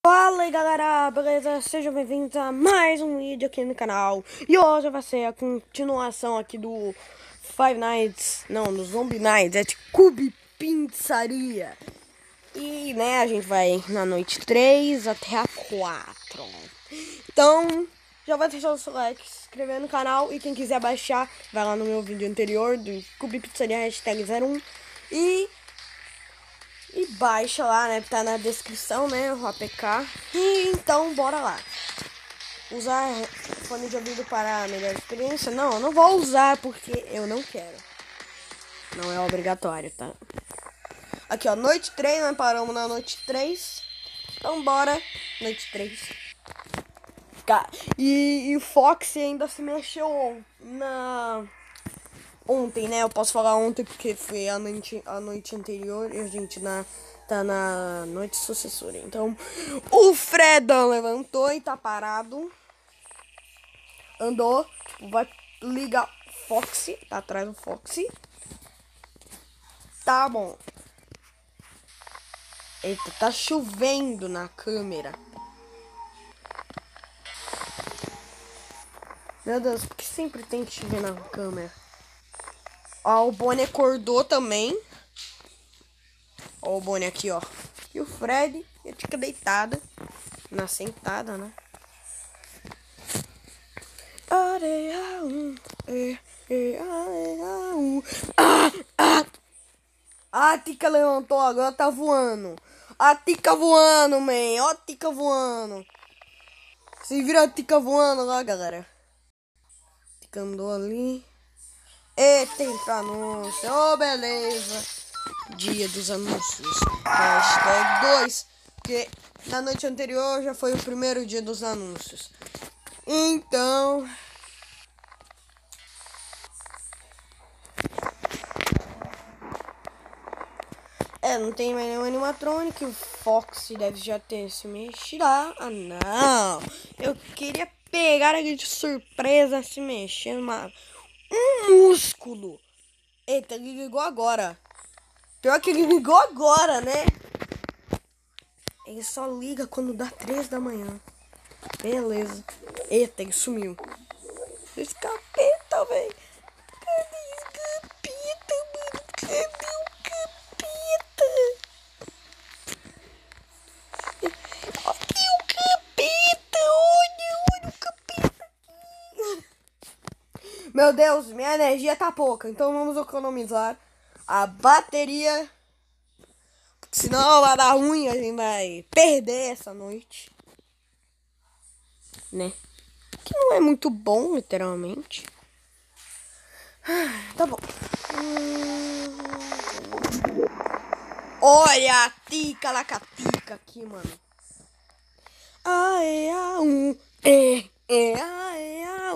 Fala aí galera, beleza? Sejam bem-vindos a mais um vídeo aqui no canal. E hoje vai ser a continuação aqui do Five Nights, não, do Zombie Nights, é de Cube Pizzaria. E né, a gente vai na noite 3 até a 4. Então, já vai deixar o seu like, se inscrever no canal. E quem quiser baixar, vai lá no meu vídeo anterior do Cube Pizzaria #01 e baixa lá, né? Tá na descrição, né? O APK. E então, bora lá. Usar fone de ouvido para a melhor experiência? Não, eu não vou usar porque eu não quero. Não é obrigatório, tá? Aqui, ó, noite 3, nós paramos na noite 3. Então, bora. Noite 3. E o Fox ainda se mexeu ontem, né? Eu posso falar ontem porque foi a noite anterior e a gente tá na noite sucessora. Então, o Fredão levantou e tá parado. Andou, tipo, vai ligar o Foxy, tá atrás do Foxy. Tá bom. Eita, tá chovendo na câmera. Meu Deus, por que sempre tem que chover na câmera? Ó, o Bonnie acordou também. Ó o Bonnie aqui, ó. E o Fred, ele fica deitada. Na sentada, né? A Tica levantou, agora tá voando. A Tica voando, man. Ó a Tica voando. Se vira a Tica voando lá, galera. Tica andou ali. Eita, entra anúncio. Oh, beleza. Dia dos anúncios. Hashtag 2. Porque na noite anterior já foi o primeiro dia dos anúncios. Então... não tem mais nenhum animatronic. O Fox deve já ter se mexido. Ah, não. Eu queria pegar ele de surpresa se mexendo. Um músculo. Eita, ele ligou agora. Pior que ele ligou agora, né? Ele só liga quando dá 3 da manhã. Beleza. Eita, ele sumiu. Esse capeta, velho. Cadê esse capeta, mano? Cadê o capeta? Olha o capeta. Olha o capeta aqui. Meu Deus, minha energia tá pouca. Então vamos economizar a bateria. Senão vai dar ruim, a gente vai perder essa noite. Né? Que não é muito bom, literalmente. Tá bom. Olha a tica lacatica aqui, mano. Aê, a, aê, a,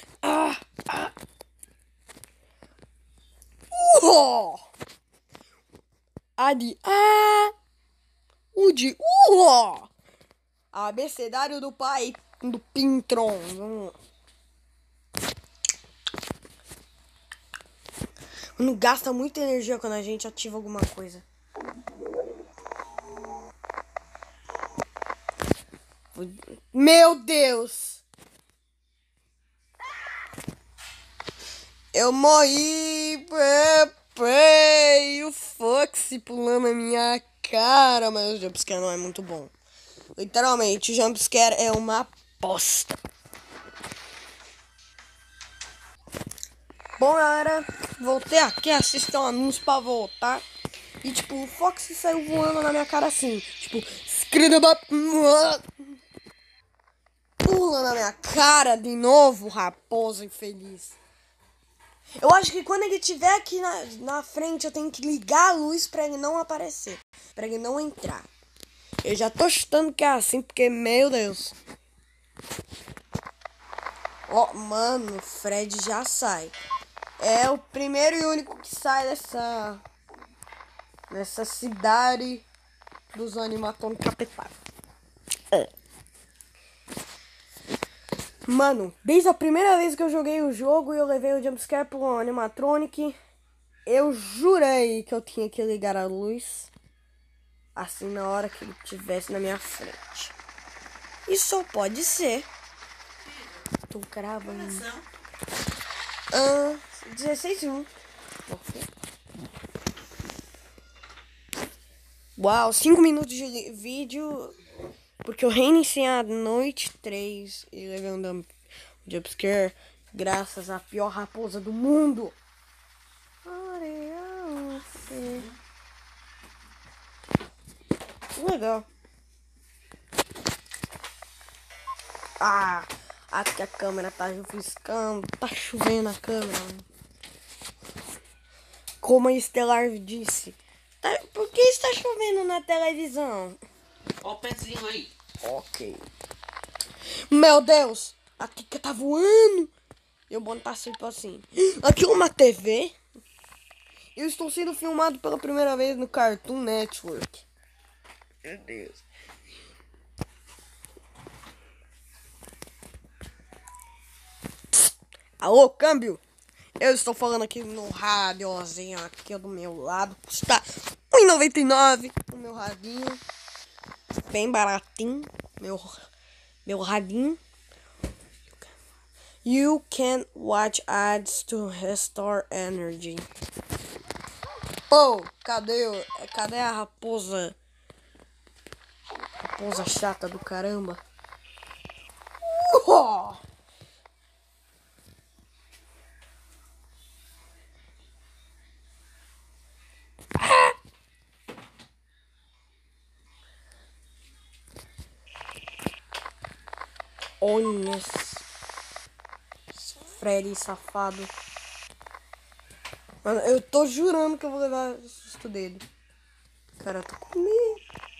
A de a, o de abecedário do pai do Pintron. Não gasta muita energia quando a gente ativa alguma coisa. Meu Deus! Eu morri! E o Foxy pulando na minha cara, mas o jumpscare não é muito bom. Literalmente, o jumpscare é uma bosta. Bom, galera, voltei aqui, assistam um anúncio pra voltar. E, tipo, o Foxy saiu voando na minha cara assim. Tipo, pula na minha cara de novo, raposo infeliz. Eu acho que quando ele estiver aqui na frente, eu tenho que ligar a luz pra ele não aparecer. Pra ele não entrar. Eu já tô chutando que é assim, porque, meu Deus. Ó, mano, o Fred já sai. É o primeiro e único que sai nessa cidade dos animatrônicos capetados. Mano, desde a primeira vez que eu joguei o jogo e eu levei o jumpscare pro animatronic, eu jurei que eu tinha que ligar a luz. assim na hora que ele estivesse na minha frente. E só pode ser. Tô gravando. 16:1. Uau, 5 minutos de vídeo. Porque eu reiniciei a noite 3 e levando jumpscare graças à pior raposa do mundo. Legal. Aqui a câmera tá refrescando. Tá chovendo a câmera. Como a Estelar disse. Por que está chovendo na televisão? Ó o pezinho aí. Ok. Meu Deus. Aqui que tá voando. Eu vou botar tipo assim. Aqui é uma TV. Eu estou sendo filmado pela primeira vez no Cartoon Network. Meu Deus. Alô, câmbio? Eu estou falando aqui no rádiozinho aqui do meu lado. Custa R$1,99 o meu radinho. Bem baratinho. Meu radinho. You can watch ads to restore energy. Pô, cadê a raposa? Raposa chata do caramba. Olha esse Freddy safado. Mano, eu tô jurando que eu vou levar o susto dele. Cara, eu tô com medo.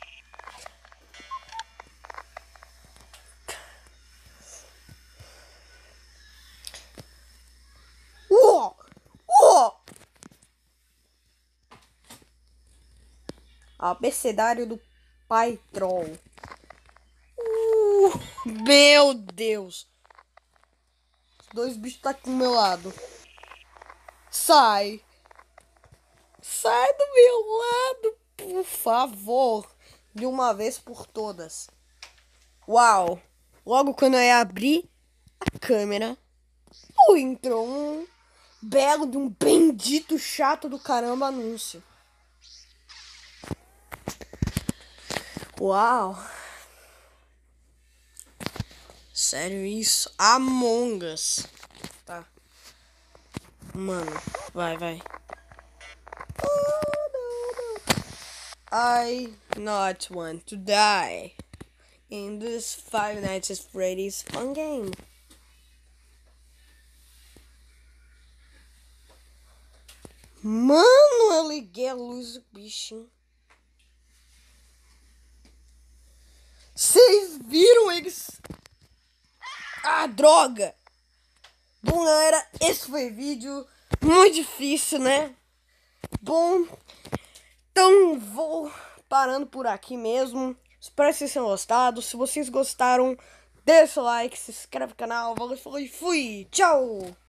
Abecedário do Pai Troll. Meu Deus. Os dois bichos tá aqui do meu lado. Sai. Sai do meu lado, por favor. De uma vez por todas. Uau. Logo quando eu ia abrir a câmera, entrou um belo de um bendito chato do caramba anúncio. Uau. Sério isso? Among Us. Tá. Mano, vai. I not want to die in this Five Nights at Freddy's fun game. Mano, eu liguei a luz do bichinho. Vocês viram eles? Droga! Bom, galera, esse foi o vídeo. Muito difícil, né? Bom, então vou parando por aqui mesmo. Espero que vocês tenham gostado. Se vocês gostaram, deixa o like, se inscreve no canal. Valeu, falou e fui! Tchau!